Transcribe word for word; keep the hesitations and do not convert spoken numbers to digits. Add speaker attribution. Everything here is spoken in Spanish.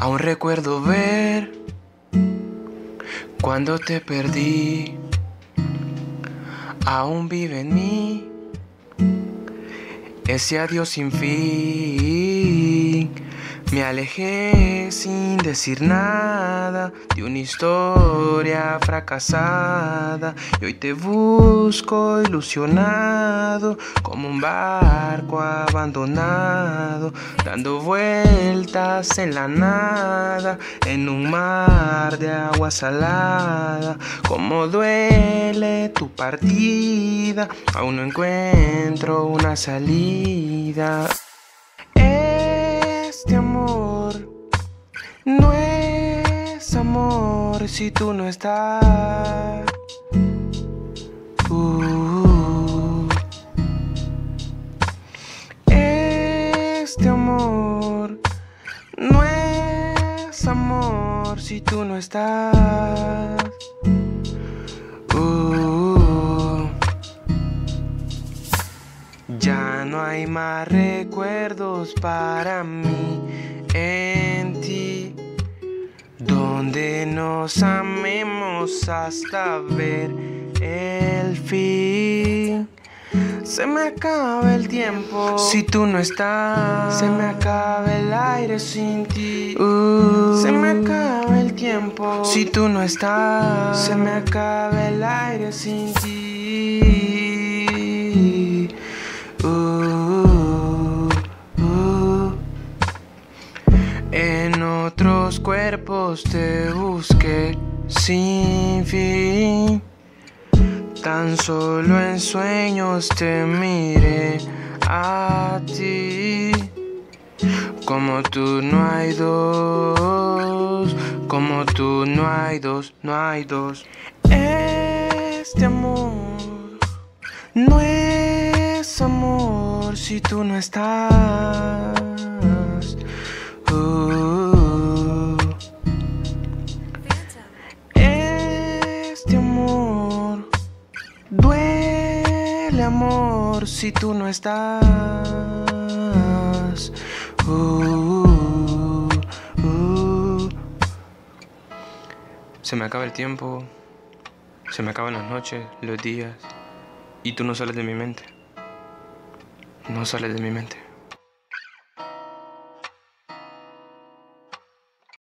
Speaker 1: Aún recuerdo ver cuando te perdí. Aún vive en mí ese adiós sin fin. Me alejé sin decir nada de una historia fracasada, y hoy te busco ilusionado como un barco abandonado, dando vueltas en la nada, en un mar de agua salada. Cómo duele tu partida, aún no encuentro una salida. Este amor no es amor si tú no estás. Uh, este amor no es amor si tú no estás. Uh, ya no hay más recuerdos para mí en ti, donde nos amemos hasta ver el fin. Se me acaba el tiempo si tú no estás. Se me acaba el aire sin ti. Uh, se me acaba el tiempo si tú no estás. Se me acaba el aire sin ti. Uh, uh. En otros cuerpos te busqué sin fin. Tan solo en sueños te miré a ti. Como tú no hay dos, como tú no hay dos, no hay dos. Este amor no es amor si tú no estás. Uh, este amor duele, amor, si tú no estás. Uh, uh. Se me acaba el tiempo, se me acaban las noches, los días, y tú no sales de mi mente. No sales de mi mente.